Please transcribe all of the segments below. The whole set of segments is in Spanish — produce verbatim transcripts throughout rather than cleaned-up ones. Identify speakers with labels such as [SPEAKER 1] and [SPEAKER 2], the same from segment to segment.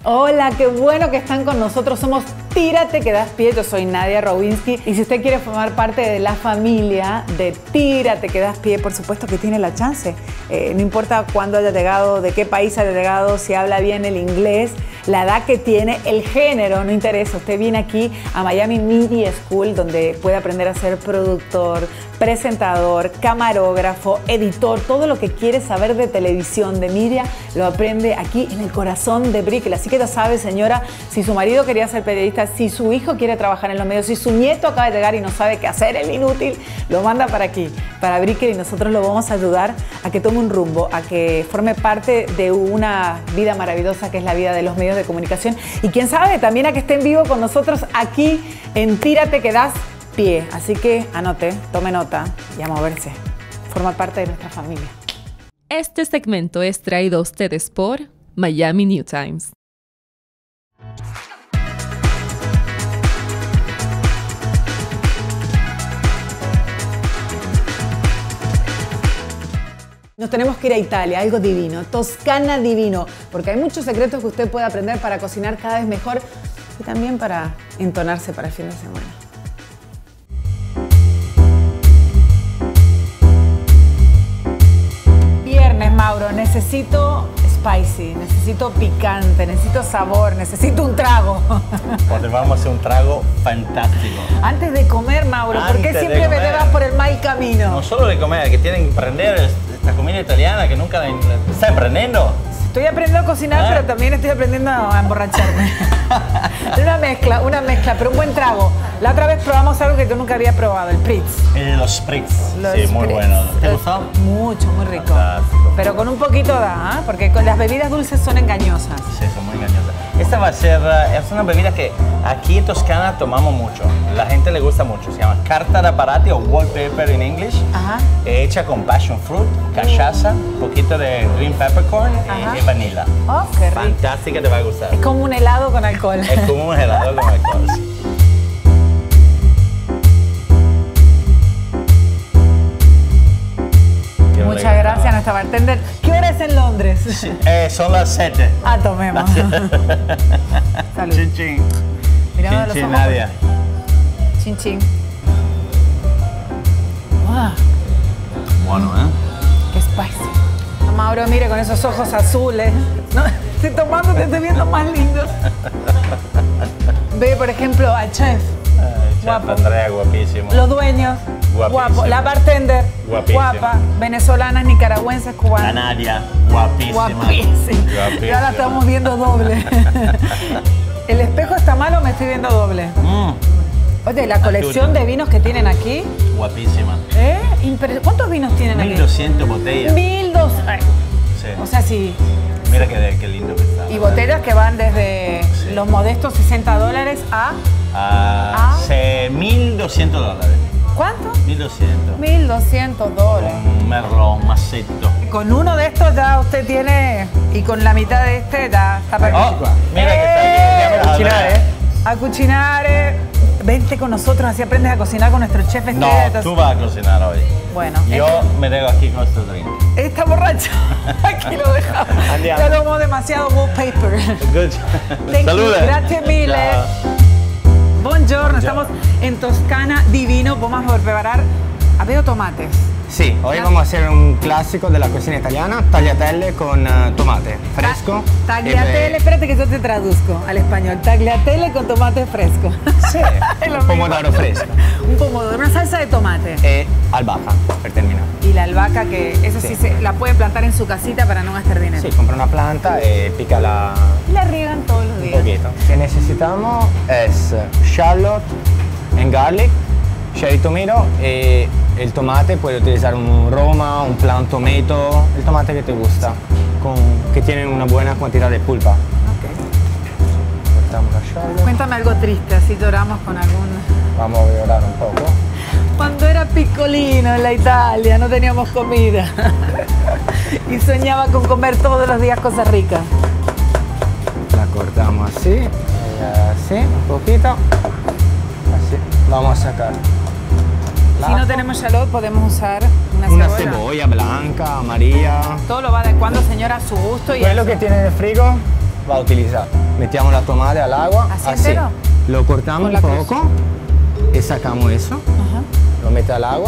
[SPEAKER 1] Hola, qué bueno que están con nosotros. Somos Tírate que das pie. Yo soy Nadia Rowinski. Y si usted quiere formar parte de la familia de Tírate que das pie, por supuesto que tiene la chance. Eh, no importa cuándo haya llegado, de qué país haya llegado, si habla bien el inglés, la edad que tiene, el género, no interesa. Usted viene aquí a Miami Media School, donde puede aprender a ser productor, presentador, camarógrafo, editor, todo lo que quiere saber de televisión, de media, lo aprende aquí en el corazón de Brickell. Así que ya sabe, señora, si su marido quería ser periodista, si su hijo quiere trabajar en los medios, si su nieto acaba de llegar y no sabe qué hacer, el inútil, lo manda para aquí, para Brickell, y nosotros lo vamos a ayudar a que tome un rumbo, a que forme parte de una vida maravillosa que es la vida de los medios de comunicación. Y quién sabe, también a que esté en vivo con nosotros aquí en Tírate que das pie. Así que anote, tome nota y a moverse. Forma parte de nuestra familia.
[SPEAKER 2] Este segmento es traído a ustedes por Miami New Times.
[SPEAKER 1] Nos tenemos que ir a Italia, algo divino, Toscana divino, porque hay muchos secretos que usted puede aprender para cocinar cada vez mejor y también para entonarse para el fin de semana. Viernes, Mauro, necesito spicy, necesito picante, necesito sabor, necesito un trago.
[SPEAKER 3] Porque vamos a hacer un trago fantástico.
[SPEAKER 1] Antes de comer, Mauro, ¿por qué
[SPEAKER 3] Antes
[SPEAKER 1] siempre
[SPEAKER 3] de
[SPEAKER 1] me
[SPEAKER 3] comer.
[SPEAKER 1] llevas por el mal camino?
[SPEAKER 3] No solo de comer, que tienen que aprender esta comida italiana que nunca la... ¿Está aprendiendo?
[SPEAKER 1] Estoy aprendiendo a cocinar,
[SPEAKER 3] ¿Ah?
[SPEAKER 1] pero también estoy aprendiendo a emborracharme. Una mezcla, una mezcla, pero un buen trago. La otra vez probamos algo que yo nunca había probado, el Spritz.
[SPEAKER 3] Eh, los Spritz.
[SPEAKER 1] Los
[SPEAKER 3] Sí, muy
[SPEAKER 1] Spritz.
[SPEAKER 3] bueno. ¿Te
[SPEAKER 1] Los-
[SPEAKER 3] gustó?
[SPEAKER 1] Mucho, muy rico.
[SPEAKER 3] Fantástico.
[SPEAKER 1] Pero con un poquito da, ¿ah? Porque con las bebidas dulces son engañosas.
[SPEAKER 3] Sí, son muy engañosas. Esta va a ser, eh, es una bebida que aquí en Toscana tomamos mucho. La gente le gusta mucho. Se llama carta da parati o wallpaper en English.
[SPEAKER 1] Ajá.
[SPEAKER 3] Hecha con passion fruit, cachaza, un poquito de green peppercorn
[SPEAKER 1] Ajá.
[SPEAKER 3] y, y vanilla.
[SPEAKER 1] Oh, qué rico.
[SPEAKER 3] Fantástica, te va a gustar.
[SPEAKER 1] Es como un helado con alcohol.
[SPEAKER 3] Es como un helado con alcohol. Sí.
[SPEAKER 1] Muchas gracias a nuestra bartender. ¿Qué hora es en Londres?
[SPEAKER 3] Eh, son las siete.
[SPEAKER 1] Ah, tomemos. Salud.
[SPEAKER 3] Chin chin.
[SPEAKER 1] Mirando a
[SPEAKER 3] Chin
[SPEAKER 1] los
[SPEAKER 3] chin,
[SPEAKER 1] ojos.
[SPEAKER 3] Nadia.
[SPEAKER 1] Chin chin. Wow,
[SPEAKER 3] Bueno, ¿eh?
[SPEAKER 1] qué spicy. No, Mauro, mire con esos ojos azules. No, estoy tomando, te estoy viendo más lindo. Ve, por ejemplo, al chef.
[SPEAKER 3] Ay, chef
[SPEAKER 1] Guapo.
[SPEAKER 3] Andrea, guapísimo.
[SPEAKER 1] Los dueños,
[SPEAKER 3] Guapísimo.
[SPEAKER 1] guapo. La bartender,
[SPEAKER 3] Guapísima.
[SPEAKER 1] guapa. Venezolanas, nicaragüenses,
[SPEAKER 3] La
[SPEAKER 1] cubanas.
[SPEAKER 3] Nadia, guapísima.
[SPEAKER 1] Guapísima.
[SPEAKER 3] Guapísima.
[SPEAKER 1] Y ahora estamos viendo doble. ¿El espejo está mal o me estoy viendo doble?
[SPEAKER 3] Mm,
[SPEAKER 1] Oye, la colección de vinos que tienen aquí,
[SPEAKER 3] guapísima.
[SPEAKER 1] ¿eh? Impre- ¿Cuántos vinos tienen aquí?
[SPEAKER 3] mil doscientas botellas.
[SPEAKER 1] mil dos. Ay,
[SPEAKER 3] Sí.
[SPEAKER 1] o sea, sí.
[SPEAKER 3] Mira qué, qué lindo que está.
[SPEAKER 1] Y botellas que van desde
[SPEAKER 3] Sí.
[SPEAKER 1] los modestos sesenta dólares a...
[SPEAKER 3] Ah,
[SPEAKER 1] Ah.
[SPEAKER 3] se- mil doscientos dólares.
[SPEAKER 1] ¿Cuánto?
[SPEAKER 3] mil doscientos.
[SPEAKER 1] mil doscientos dólares.
[SPEAKER 3] Un merlot macetto.
[SPEAKER 1] Con uno de estos ya usted tiene, y con la mitad de este ya está perfecto.
[SPEAKER 3] Oh, mira que está aquí.
[SPEAKER 1] ¡Eh!
[SPEAKER 3] A cocinar, ¿eh?
[SPEAKER 1] A cocinar, eh. Vente con nosotros, así aprendes a cocinar con nuestro chef
[SPEAKER 3] No,
[SPEAKER 1] estrella.
[SPEAKER 3] tú vas a cocinar hoy.
[SPEAKER 1] Bueno,
[SPEAKER 3] Yo me dejo aquí con este drink.
[SPEAKER 1] está borracho. Aquí lo dejamos.
[SPEAKER 3] Andiamo.
[SPEAKER 1] Ya tomó demasiado wallpaper.
[SPEAKER 3] Good.
[SPEAKER 1] Thank you.
[SPEAKER 3] Salud.
[SPEAKER 1] Gracias mille. Buongiorno, estamos en Toscana divino. Vamos a preparar, veo tomates.
[SPEAKER 4] Sí, hoy vamos a hacer un clásico de la cocina italiana, tagliatelle con eh, tomate fresco.
[SPEAKER 1] Ta- Tagliatelle,
[SPEAKER 4] Eh,
[SPEAKER 1] espérate que yo te traduzco al español. Tagliatelle con tomate fresco.
[SPEAKER 4] Sì,
[SPEAKER 1] Es lo
[SPEAKER 4] un pomodoro
[SPEAKER 1] mismo.
[SPEAKER 4] fresco
[SPEAKER 1] Un pomodoro, una salsa de tomate.
[SPEAKER 4] e albahaca per terminare.
[SPEAKER 1] Y la albahaca, que eso sí,
[SPEAKER 4] Sí.
[SPEAKER 1] se, la puede plantar en su casita para no gastar dinero.
[SPEAKER 4] Sì, compra una planta e pícala
[SPEAKER 1] Y la riegan todos los
[SPEAKER 4] un
[SPEAKER 1] días.
[SPEAKER 4] poquito. Lo que necesitamos es shallot and garlic, cherry tomato e el tomate. Puedes utilizar un Roma, un plant tomato, el tomate que te gusta, con, que tiene una buena cantidad de pulpa.
[SPEAKER 1] Ok.
[SPEAKER 4] Cortamos la shallot.
[SPEAKER 1] Cuéntame algo triste, así lloramos con algún...
[SPEAKER 4] Vamos a llorar un poco.
[SPEAKER 1] Cuando era piccolino en la Italia no teníamos comida y soñaba con comer todos los días cosas ricas.
[SPEAKER 4] La cortamos así, y así, un poquito, así, lo vamos a sacar.
[SPEAKER 1] Si no tenemos shallot podemos usar una,
[SPEAKER 4] Una
[SPEAKER 1] cebolla.
[SPEAKER 4] cebolla blanca, amarilla.
[SPEAKER 1] Todo lo va adecuando, señora, a su gusto. Y
[SPEAKER 4] Quello
[SPEAKER 1] eso.
[SPEAKER 4] che tiene nel frigo va a utilizar. Mettiamo la tomate al agua.
[SPEAKER 1] ¿Así
[SPEAKER 4] así.
[SPEAKER 1] entero?
[SPEAKER 4] Lo cortamos
[SPEAKER 1] Con
[SPEAKER 4] un
[SPEAKER 1] la
[SPEAKER 4] poco y sacamos eso.
[SPEAKER 1] Ajá.
[SPEAKER 4] Lo mette all'acqua,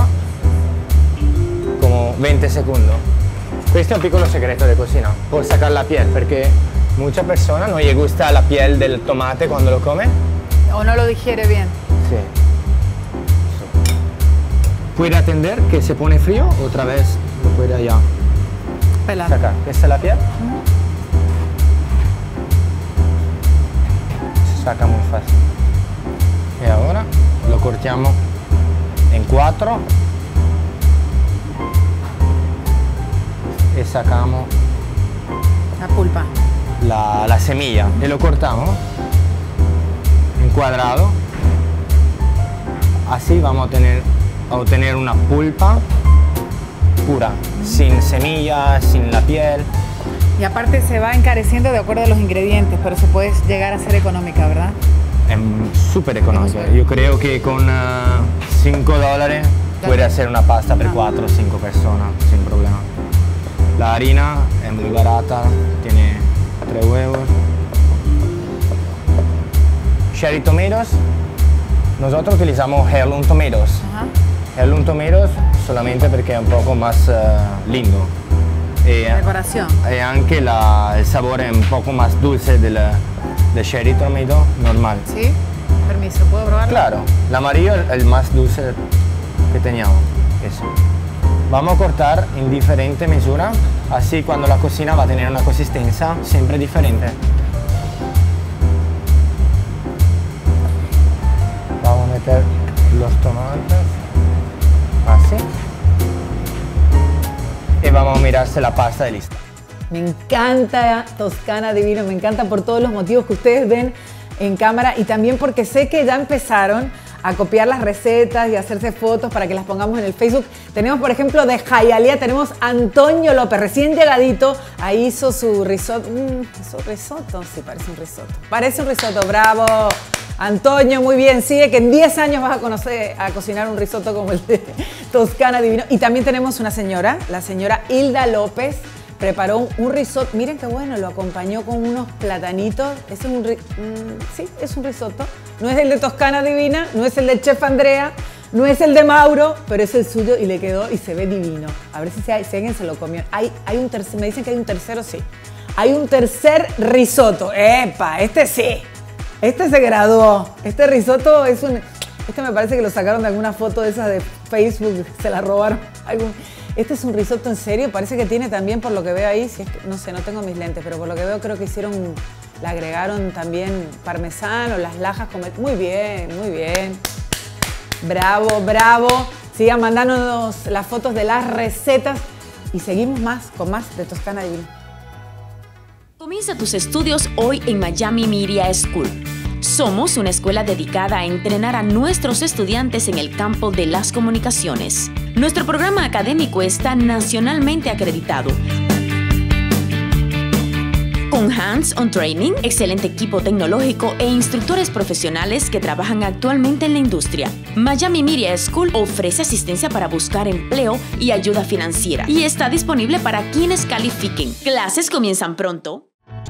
[SPEAKER 4] come venti secondi. Questo è un piccolo segreto di cucina, per sacar la piel, perché muchas personas no les gusta la piel del tomate cuando lo come.
[SPEAKER 1] O no lo digiere bien.
[SPEAKER 4] Sí. Sí. Puede atender que se pone frío, otra vez lo puede ya
[SPEAKER 1] Pelar.
[SPEAKER 4] sacar. Esta es la piel. Se saca muy fácil. Y ahora lo cortiamo en cuatro y sacamos
[SPEAKER 1] La pulpa.
[SPEAKER 4] la, la semilla y lo cortamos en cuadrado. Así vamos a, tener, a obtener una pulpa pura, sin semillas, sin la piel.
[SPEAKER 1] Y aparte se va encareciendo de acuerdo a los ingredientes, pero se puede llegar a ser económica, ¿verdad?
[SPEAKER 4] Es súper económico. Yo creo que con cinco dólares puede hacer una pasta para cuatro o cinco personas sin problema. La harina es muy barata, tiene tres huevos. Cherry tomatoes, nosotros utilizamos heirloom tomatoes.
[SPEAKER 1] Ajá.
[SPEAKER 4] Heirloom tomatoes solamente porque es un poco más uh, lindo. Y,
[SPEAKER 1] Decoración.
[SPEAKER 4] y anche la, el sabor es un poco más dulce del, del cherry tomato normal.
[SPEAKER 1] ¿Sí? Permiso, ¿puedo probarlo?
[SPEAKER 4] Claro, el amarillo es el más dulce que teníamos. Eso. Vamos a cortar en diferente mesura, así cuando la cocina va a tener una consistencia siempre diferente. Vamos a meter los tomates, así. Y vamos a mirar si la pasta es lista.
[SPEAKER 1] Me encanta Toscana Divino, me encanta por todos los motivos que ustedes ven en cámara y también porque sé que ya empezaron a copiar las recetas y a hacerse fotos para que las pongamos en el Facebook. Tenemos, por ejemplo, de Hialeah, tenemos Antonio López, recién llegadito, ahí hizo su risotto. Mm, ¿Hizo risotto? Sí, parece un risotto. Parece un risotto, bravo. Antonio, muy bien, sigue que en diez años vas a conocer a cocinar un risotto como el de Toscana Divino. Y también tenemos una señora, la señora Hilda López, preparó un, un risotto, miren qué bueno, lo acompañó con unos platanitos. Es un, mm, sí, es un risotto. No es el de Toscana Divina, no es el del chef Andrea, no es el de Mauro, pero es el suyo y le quedó y se ve divino. A ver si, se, si alguien se lo comió. Hay, hay un tercer, me dicen que hay un tercero, sí. Hay un tercer risotto. ¡Epa! Este sí. Este se graduó. Este risotto es un... Este me parece que lo sacaron de alguna foto de esas de Facebook, se la robaron. Algún, este es un risotto en serio, parece que tiene también, por lo que veo ahí, si es que, no sé, no tengo mis lentes, pero por lo que veo creo que hicieron, le agregaron también parmesano, las lajas, como, muy bien, muy bien. Bravo, bravo. Sigan mandándonos las fotos de las recetas y seguimos más, con más de Toscana Divina.
[SPEAKER 5] Comienza tus estudios hoy en Miami Media School. Somos una escuela dedicada a entrenar a nuestros estudiantes en el campo de las comunicaciones. Nuestro programa académico está nacionalmente acreditado. Con hands-on training, excelente equipo tecnológico e instructores profesionales que trabajan actualmente en la industria. Miami Media School ofrece asistencia para buscar empleo y ayuda financiera y está disponible para quienes califiquen. Clases comienzan pronto.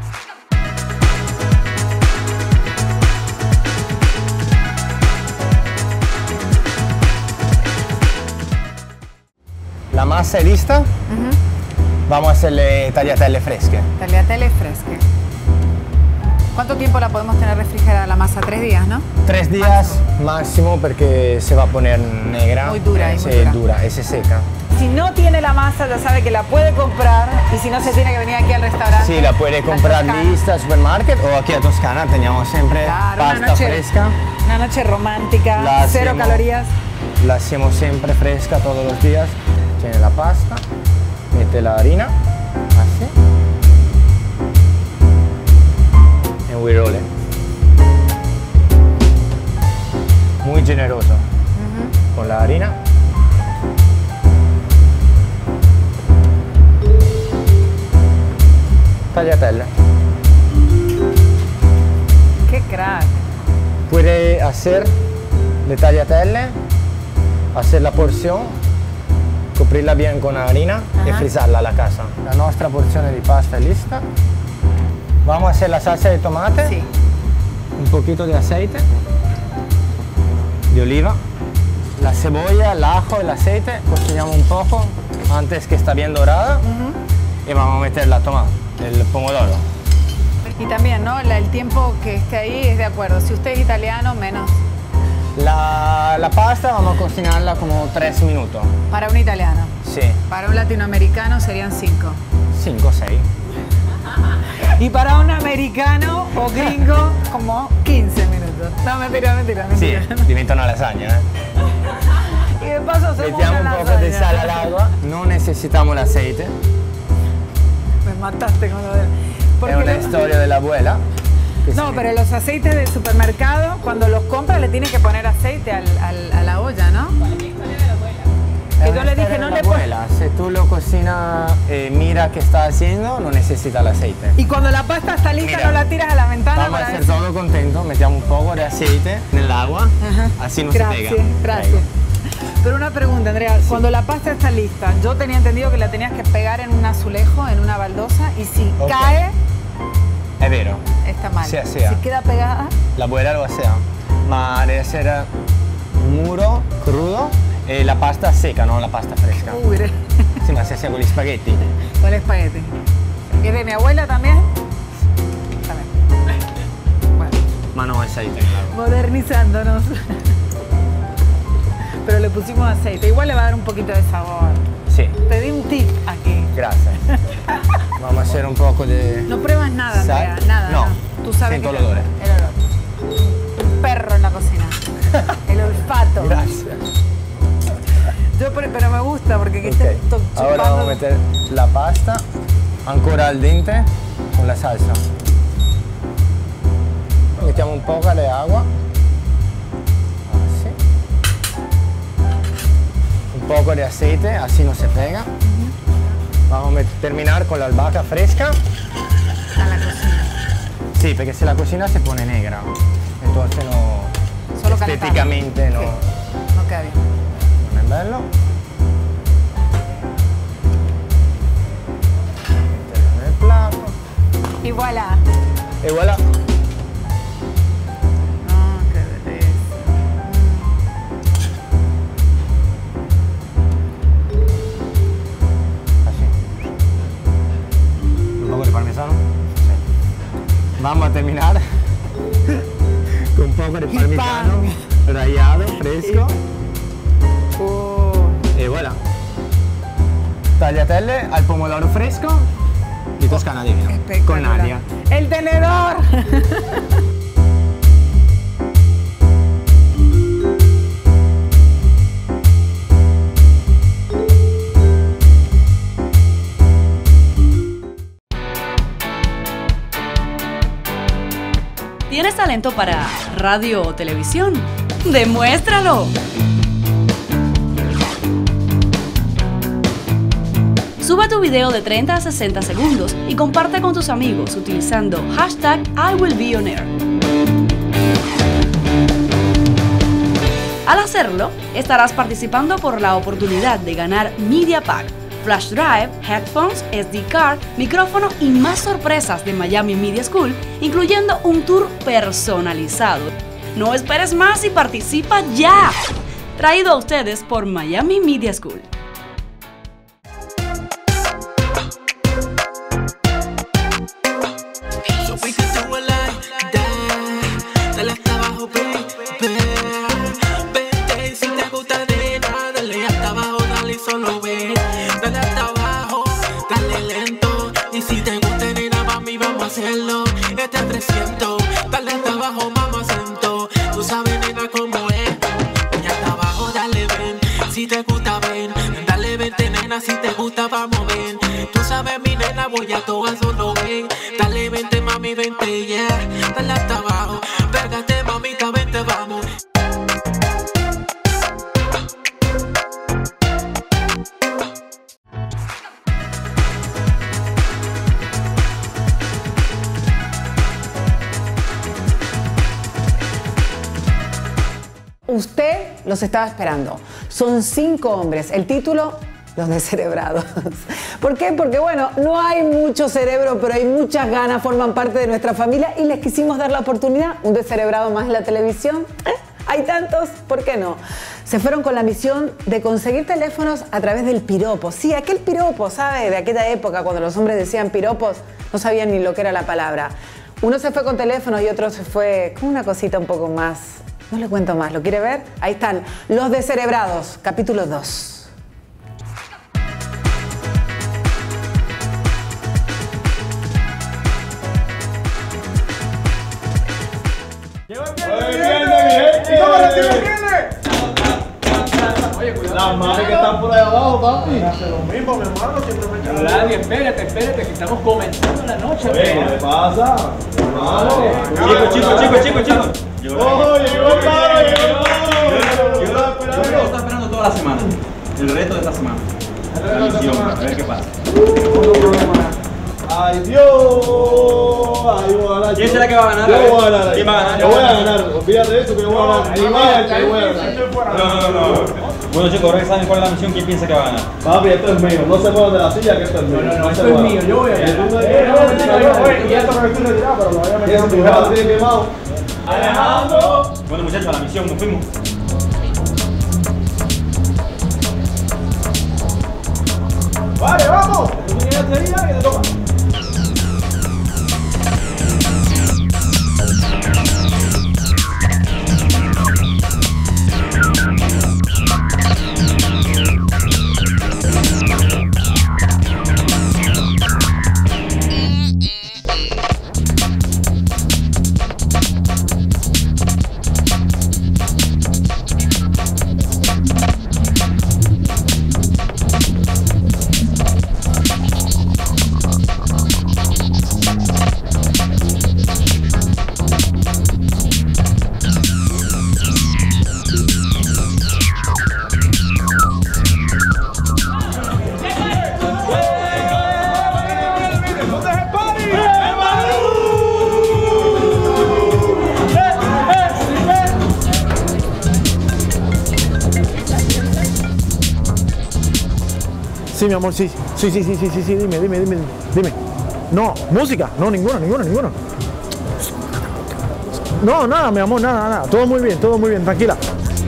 [SPEAKER 4] La masa è lista, uh-huh. Vamos a hacerle tagliatelle fresche.
[SPEAKER 1] Tagliatelle fresche. ¿Cuánto tiempo la podemos tener refrigerada la masa? Tres días, ¿no?
[SPEAKER 4] Tres días máximo porque se va a poner negra.
[SPEAKER 1] Muy dura. Y muy
[SPEAKER 4] se
[SPEAKER 1] dura.
[SPEAKER 4] dura y se seca.
[SPEAKER 1] Si no tiene la masa, ya sabe que la puede comprar y si no, se tiene que venir aquí al restaurante.
[SPEAKER 4] Sí, la puede comprar lista al supermarket o aquí a Toscana tenemos siempre
[SPEAKER 1] claro,
[SPEAKER 4] pasta
[SPEAKER 1] una noche,
[SPEAKER 4] fresca.
[SPEAKER 1] Una noche romántica,
[SPEAKER 4] la
[SPEAKER 1] cero
[SPEAKER 4] hacemos,
[SPEAKER 1] calorías.
[SPEAKER 4] La hacemos siempre fresca todos los días. Tiene la pasta, mete la harina, así. And we roll it. Muy generoso. Uh-huh. Con la harina. Tagliatelle.
[SPEAKER 1] ¡Qué crack!
[SPEAKER 4] Puede hacer le tagliatelle, hacer la porción, coprirla bien con la harina. Ajá. E frisarla alla casa. La nostra porzione di pasta è lista. Vamos a hacer la salsa de tomate.
[SPEAKER 1] Sí.
[SPEAKER 4] Un poquito de aceite de oliva. La cebolla, el ajo, el aceite, cocinamos un poco antes que está bien dorada. Uh-huh. Y vamos a meter la tomate, el pomodoro.
[SPEAKER 1] Y también, ¿no? La- el tiempo que esté ahí es de acuerdo. Si usted es italiano, menos.
[SPEAKER 4] La, la pasta vamos a cocinarla como tres minutos.
[SPEAKER 1] Para un italiano.
[SPEAKER 4] Sí,
[SPEAKER 1] Para un latinoamericano serían cinco.
[SPEAKER 4] cinco o seis.
[SPEAKER 1] Y para un americano o gringo, como quince minutos. No, mentira, mentira,
[SPEAKER 4] Sí,
[SPEAKER 1] mentira.
[SPEAKER 4] diventa una lasaña. ¿eh?
[SPEAKER 1] Y de paso hacemos
[SPEAKER 4] Mettiamo
[SPEAKER 1] una
[SPEAKER 4] un poco de
[SPEAKER 1] lasaña.
[SPEAKER 4] sal al agua. No necesitamos el aceite.
[SPEAKER 1] Me mataste con lo de... porque
[SPEAKER 4] Es una
[SPEAKER 1] lo-
[SPEAKER 4] historia de la abuela. que
[SPEAKER 1] No,
[SPEAKER 4] se-
[SPEAKER 1] pero los aceites del supermercado, cuando los compra, le tiene que poner aceite al, al- a la olla, ¿no?
[SPEAKER 4] Es
[SPEAKER 1] que
[SPEAKER 4] una
[SPEAKER 1] yo le dije,
[SPEAKER 4] historia
[SPEAKER 1] no
[SPEAKER 4] de la
[SPEAKER 1] le pon-
[SPEAKER 4] abuela. Si tú lo cocinas, eh, mira qué está haciendo, no necesita el aceite.
[SPEAKER 1] Y cuando la pasta está lista,
[SPEAKER 4] Mira,
[SPEAKER 1] no la tiras a la ventana
[SPEAKER 4] Vamos a
[SPEAKER 1] para
[SPEAKER 4] hacer
[SPEAKER 1] ver si-
[SPEAKER 4] todo contento. Mettiamo un poco de aceite en el agua.
[SPEAKER 1] Ajá.
[SPEAKER 4] Así no
[SPEAKER 1] Gracias,
[SPEAKER 4] se pega.
[SPEAKER 1] gracias.
[SPEAKER 4] Prego.
[SPEAKER 1] Pero una pregunta, Andrea, cuando la pasta está lista, yo tenía entendido que la tenías que pegar en un azulejo, en una baldosa, y si
[SPEAKER 4] Ok.
[SPEAKER 1] cae,
[SPEAKER 4] È vero,
[SPEAKER 1] está mal.
[SPEAKER 4] Sí, sí,
[SPEAKER 1] si
[SPEAKER 4] ah.
[SPEAKER 1] queda pegada,
[SPEAKER 4] la abuela lo hacía. Ma deve essere un muro crudo e la pasta secca, non la pasta fresca.
[SPEAKER 1] uy, re-
[SPEAKER 4] Sì, ma se sia con gli spaghetti.
[SPEAKER 1] con el espagueti. ¿Es de mi abuela también? También. Bueno,
[SPEAKER 4] Ma no, è aceite, claro.
[SPEAKER 1] modernizándonos. Pero le pusimos aceite. Igual le va a dar un poquito de sabor.
[SPEAKER 4] Sì,
[SPEAKER 1] Te di un tip aquí.
[SPEAKER 4] grazie. Vamos a hacer un poco de...
[SPEAKER 1] No pruebas nada,
[SPEAKER 4] Sal.
[SPEAKER 1] Andrea, nada.
[SPEAKER 4] No,
[SPEAKER 1] Tú sabes
[SPEAKER 4] siento
[SPEAKER 1] que
[SPEAKER 4] el olor.
[SPEAKER 1] El olor. Un perro en la cocina. El olfato.
[SPEAKER 4] Grazie.
[SPEAKER 1] Yo, pero, pero me gusta porque aquí
[SPEAKER 4] Ok,
[SPEAKER 1] estoy to-
[SPEAKER 4] ahora
[SPEAKER 1] chupando-
[SPEAKER 4] vamos a meter la pasta ancora al dente con la salsa. Mettiamo un poco de agua. Así. Un poco de aceite, así no se pega. Vamos a met- terminar con la albahaca fresca.
[SPEAKER 1] a la cocina.
[SPEAKER 4] Sí, porque si la cocina se pone negra. Entonces no...
[SPEAKER 1] Solo
[SPEAKER 4] estéticamente no,
[SPEAKER 1] Sí, no queda bien.
[SPEAKER 4] non è bello. Metterlo nel plato.
[SPEAKER 1] Y voilà.
[SPEAKER 4] E voilà.
[SPEAKER 1] Ah, qué belleza.
[SPEAKER 4] Así. Un poco de parmesano. Sí. Vamos a terminar con un poco de parmesano rallado, fresco.
[SPEAKER 1] Oh.
[SPEAKER 4] E voilà. Tagliatelle al pomodoro fresco di Toscana Divina. Con
[SPEAKER 1] Espectacular.
[SPEAKER 4] Nadia.
[SPEAKER 1] ¡El tenedor!
[SPEAKER 6] ¿Tienes talento para radio o televisión? ¡Demuéstralo! Sube tu video de treinta a sesenta segundos y comparte con tus amigos utilizando hashtag I will be on air. Al hacerlo, estarás participando por la oportunidad de ganar Media Pack, Flash Drive, Headphones, S D Card, micrófono y más sorpresas de Miami Media School, incluyendo un tour personalizado. No esperes más y participa ya. Traído a ustedes por Miami Media School.
[SPEAKER 7] So we could do it like that. Dale hasta abajo, baby. Vente, si te gusta de nada, dale hasta abajo, dale solo ve. Dale hasta abajo, dale lento. Y si te gusta, nena, mami, vamos a hacerlo. Este es trescientos. Dale hasta abajo, mamá, acento. Tú sabes, nena, cómo es. Y hasta abajo, dale, ven. Si te gusta, ven. Dale, vente, nena, si te gusta, vamos, ven. Tú sabes, mi nena, voy a todo solo ven. Dale, vente, mami, vente, yeah. Dale hasta abajo. Pégate, mamita, vente, vamos.
[SPEAKER 1] Usted los estaba esperando. Son cinco hombres. El título, Los Descerebrados. ¿Por qué? Porque bueno, no hay mucho cerebro, pero hay muchas ganas, forman parte de nuestra familia y les quisimos dar la oportunidad. Un descerebrado más en la televisión. ¿Eh? Hay tantos, ¿por qué no? Se fueron con la misión de conseguir teléfonos a través del piropo. Sí, aquel piropo, ¿sabe? De aquella época, cuando los hombres decían piropos, no sabían ni lo que era la palabra. Uno se fue con teléfono y otro se fue con una cosita un poco más. No le cuento más, ¿lo quiere ver? Ahí están, Los Descerebrados, capítulo dos.
[SPEAKER 8] Las madres que están por ahí abajo, papi.
[SPEAKER 9] Hace lo mismo, mi hermano, siempre me echan. Nadie, espérate, espérate, que estamos comenzando la noche.
[SPEAKER 8] Oye, ¿qué le pasa?
[SPEAKER 9] Chicos, chicos, chicos, chicos, chicos.
[SPEAKER 8] ¡Oh, llegó el paro, llegó el paro!
[SPEAKER 9] Yo lo estaba esperando toda la semana. El reto de esta semana. La misión, a ver qué pasa.
[SPEAKER 8] ¡Ay, Dios! ¡Ay, voy a ganar!
[SPEAKER 9] ¿Quién será que va a ganar?
[SPEAKER 8] Yo voy a ganar.
[SPEAKER 9] ¿Quién va a ganar?
[SPEAKER 8] Yo voy a ganar. Olvídate de eso, que yo voy a ganar. Ni más, que yo voy a ganar.
[SPEAKER 9] No, no, no. Bueno, chicos, ahora que saben cuál es la misión, ¿quién piensa que va a ganar?
[SPEAKER 8] Papi, esto es mío. No se muevan de la silla, que esto es mío.
[SPEAKER 9] No, no,
[SPEAKER 8] no
[SPEAKER 9] esto es mío. Yo voy a ganar.
[SPEAKER 8] Y esto me estoy retirado, pero lo voy a meter. Tu jeva tiene quemado.
[SPEAKER 9] Alejandro. Bueno, muchachos, a la misión, nos fuimos.
[SPEAKER 8] Vale, vamos. Tú tienes que ir que te toca.
[SPEAKER 10] Sí, mi amor, sí. Sí, sí, sí, sí, sí, sí, dime, dime, dime, dime. No, música, no, ninguna, ninguna, ninguna. No, nada, mi amor, nada, nada. Todo muy bien, todo muy bien, tranquila.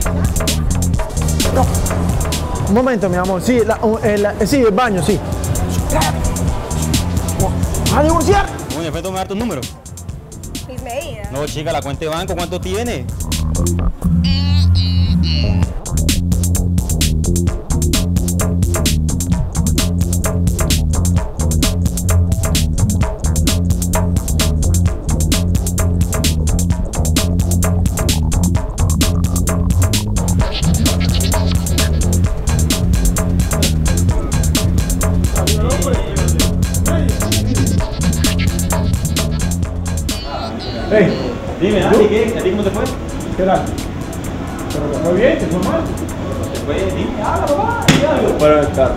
[SPEAKER 10] No. Un momento, mi amor, sí, la, el, sí, el baño, sí. ¿A divorciar?
[SPEAKER 9] Bueno, después me dar tu número. No, chica, la cuenta de banco, ¿cuánto tiene?
[SPEAKER 10] Hey,
[SPEAKER 9] dime, Andy, ¿qué? ¿A ti cómo te fue?
[SPEAKER 10] ¿Qué tal? ¿Pero te fue bien? ¿Te fue mal?
[SPEAKER 9] ¿Te fue? Dime, háblalo, va, di algo.
[SPEAKER 8] Fuera del carro.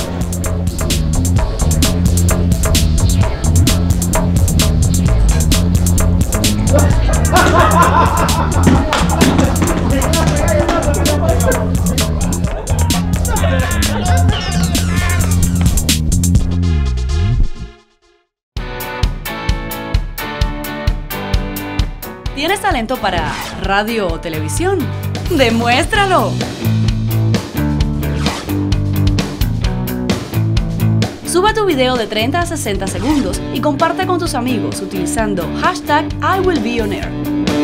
[SPEAKER 6] ¿Tienes talento para radio o televisión? ¡Demuéstralo! Sube tu video de treinta a sesenta segundos y comparte con tus amigos utilizando hashtag I will be on air.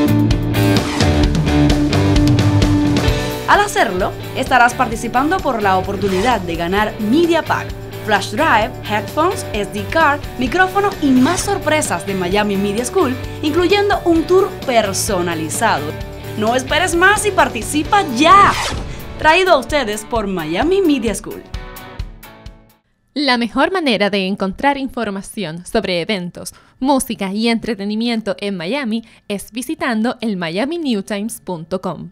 [SPEAKER 6] Al hacerlo, estarás participando por la oportunidad de ganar Media Pack, Flash Drive, Headphones, S D Card, micrófono y más sorpresas de Miami Media School, incluyendo un tour personalizado. No esperes más y participa ya. Traído a ustedes por Miami Media School.
[SPEAKER 2] La mejor manera de encontrar información sobre eventos, música y entretenimiento en Miami es visitando el miami new times punto com.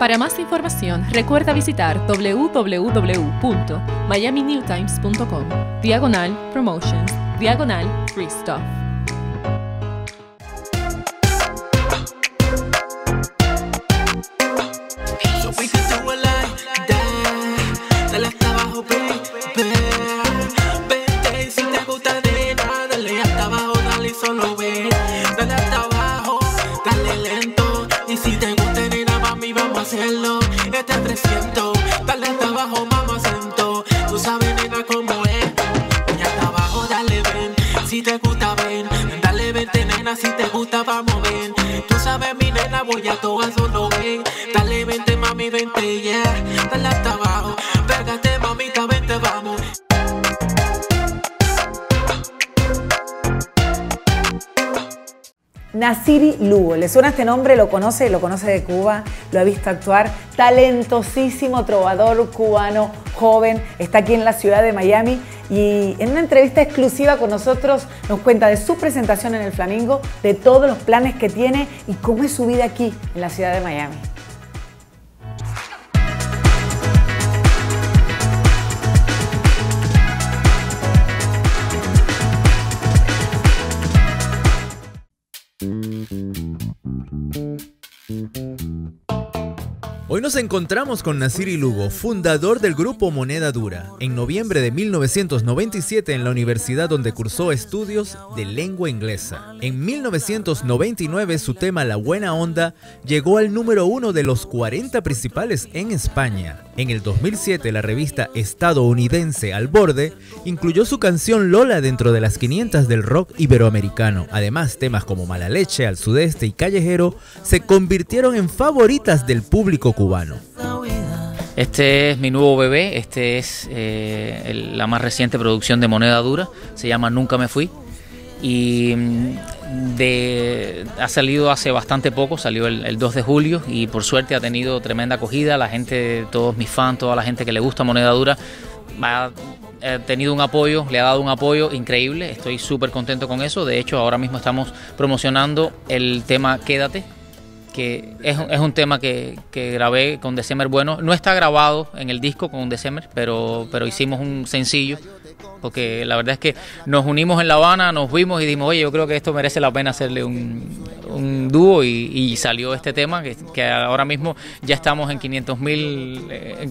[SPEAKER 2] Para más información, recuerda visitar w w w punto miami new times punto com, diagonal promotions, diagonal free stuff.
[SPEAKER 7] Hacerlo, este trescientos, dale hasta abajo, mamá acento. Tú sabes, nena, cómo es. Y hasta abajo, dale, ven. Si te gusta, ven. Dale, vente, nena, si te gusta, vamos, ven. Tú sabes, mi nena, voy a todo eso, no ven. Dale, vente, mami, vente, yeah. Dale hasta abajo, pégate, mamita, vente, vamos.
[SPEAKER 1] Nasiri Lugo, ¿le suena este nombre? ¿Lo conoce? ¿Lo conoce de Cuba? ¿Lo ha visto actuar? Talentosísimo trovador cubano, joven, está aquí en la ciudad de Miami y en una entrevista exclusiva con nosotros nos cuenta de su presentación en el Flamingo, de todos los planes que tiene y cómo es su vida aquí en la ciudad de Miami.
[SPEAKER 11] Hoy nos encontramos con Nasiri Lugo, fundador del grupo Moneda Dura. En noviembre de mil novecientos noventa y siete en la universidad donde cursó estudios de lengua inglesa. En mil novecientos noventa y nueve su tema La Buena Onda llegó al número uno de los cuarenta principales en España. En el dos mil siete la revista estadounidense Al Borde incluyó su canción Lola dentro de las quinientas del rock iberoamericano. Además, temas como Mala Leche, Al Sudeste y Callejero se convirtieron en favoritas del público cubano.
[SPEAKER 12] Este es mi nuevo bebé, este es eh, el, la más reciente producción de Moneda Dura, se llama Nunca Me Fui y de, ha salido hace bastante poco, salió el, el dos de julio y por suerte ha tenido tremenda acogida, la gente, todos mis fans, toda la gente que le gusta Moneda Dura ha, ha tenido un apoyo, le ha dado un apoyo increíble, estoy súper contento con eso, de hecho ahora mismo estamos promocionando el tema Quédate, que es, es un tema que, que grabé con December Bueno. No está grabado en el disco con December, pero, pero hicimos un sencillo, porque la verdad es que nos unimos en La Habana, nos vimos y dijimos, oye, yo creo que esto merece la pena hacerle un, un dúo y, y salió este tema, que, que ahora mismo ya estamos en quinientos mil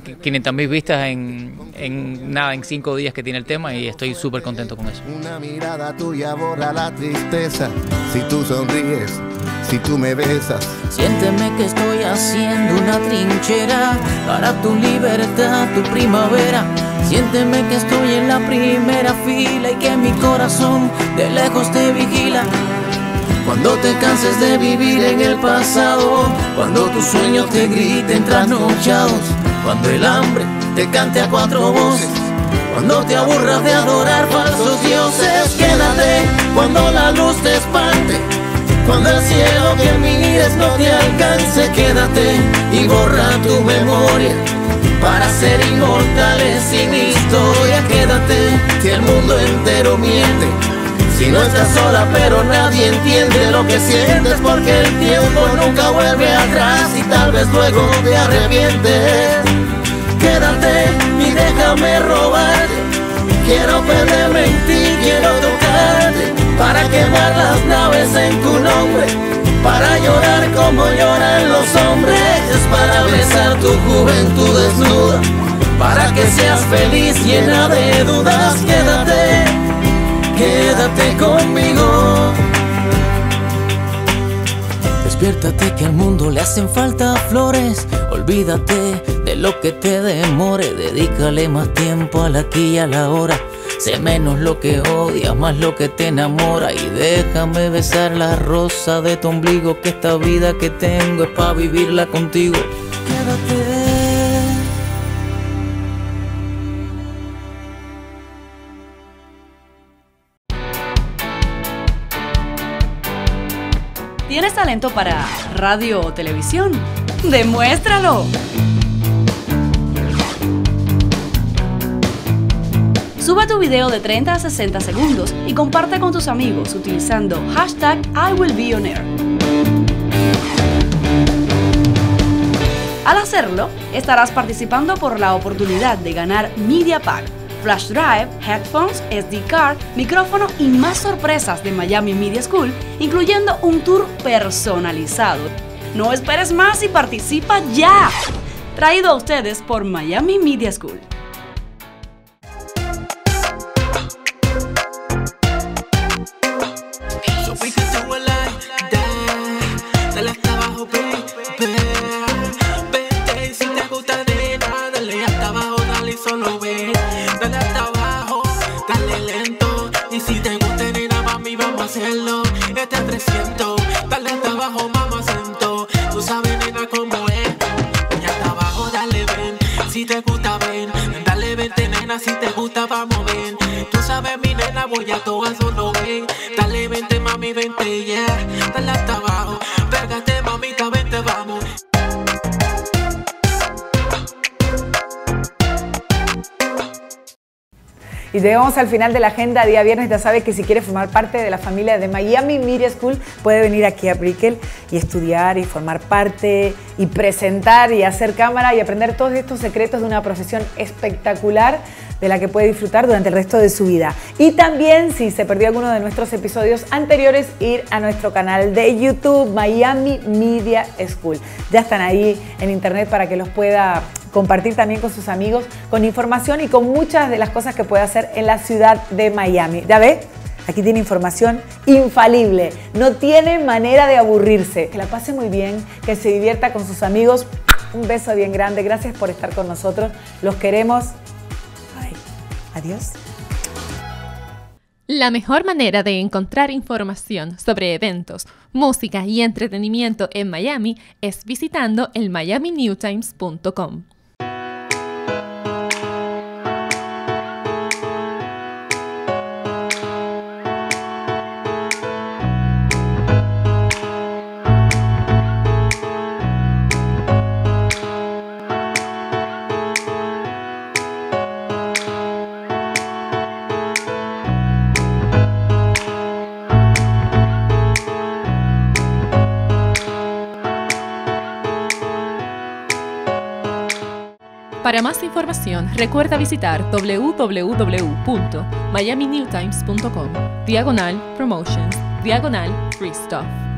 [SPEAKER 12] vistas en, en nada, en cinco días que tiene el tema y estoy súper contento con eso.
[SPEAKER 13] Una mirada tuya borra la tristeza, si tú sonríes, si tú me besas.
[SPEAKER 14] Siénteme que estoy haciendo una trinchera para tu libertad, tu primavera. Siénteme que estoy en la primera fila y que mi corazón de lejos te vigila. Cuando te canses de vivir en el pasado, cuando tus sueños te griten trasnochados, cuando el hambre te cante a cuatro voces, cuando te aburras de adorar falsos dioses, quédate cuando la luz te espante, cuando el cielo que mires no te alcance, quédate y borra tu memoria para ser inmortales sin historia. Quédate si el mundo entero miente, si no estás sola pero nadie entiende lo que sientes, porque el tiempo nunca vuelve atrás y tal vez luego te arrepientes. Quédate y déjame robarte, quiero perderme en ti, quiero tocarte, para quemar las naves en tu nombre, para llorar como lloran los hombres, para besar tu juventud desnuda, para que seas feliz llena de dudas. Quédate, quédate conmigo. Despiértate que al mundo le hacen falta flores, olvídate de lo que te demore, dedícale más tiempo al aquí y a la hora. Sé menos lo que odias, más lo que te enamora, y déjame besar la rosa de tu ombligo, que esta vida que tengo es para vivirla contigo. Quédate.
[SPEAKER 6] ¿Tienes talento para radio o televisión? ¡Demuéstralo! Sube tu video de treinta a sesenta segundos y comparte con tus amigos utilizando hashtag I will be on air. Al hacerlo, estarás participando por la oportunidad de ganar Media Pack, Flash Drive, Headphones, S D Card, micrófono y más sorpresas de Miami Media School, incluyendo un tour personalizado. No esperes más y participa ya. Traído a ustedes por Miami Media School.
[SPEAKER 7] Hacerlo, este trescientos, dale hasta abajo, mamá, acento. Tú sabes, nena, cómo es. Y hasta abajo, dale, ven. Si te gusta, ven. Dale, vente, nena, si te gusta, vamos, ven. Tú sabes, mi nena, voy a todas, solo ven. Dale, vente, mami, vente, yeah. Dale hasta abajo, pégate, mamita, vente, vamos.
[SPEAKER 1] Y llegamos al final de la agenda. Día viernes, ya sabes que si quieres formar parte de la familia de Miami Media School, puede venir aquí a Brickell y estudiar y formar parte y presentar y hacer cámara y aprender todos estos secretos de una profesión espectacular de la que puede disfrutar durante el resto de su vida. Y también, si se perdió alguno de nuestros episodios anteriores, ir a nuestro canal de YouTube, Miami Media School. Ya están ahí en internet para que los pueda compartir también con sus amigos, con información y con muchas de las cosas que puede hacer en la ciudad de Miami. ¿Ya ves? Aquí tiene información infalible. No tiene manera de aburrirse. Que la pase muy bien, que se divierta con sus amigos. Un beso bien grande. Gracias por estar con nosotros. Los queremos. Ay, adiós.
[SPEAKER 2] La mejor manera de encontrar información sobre eventos, música y entretenimiento en Miami es visitando el miami new times punto com. Para más información, recuerda visitar w w w punto miami new times punto com, diagonal promotions, diagonal free stuff.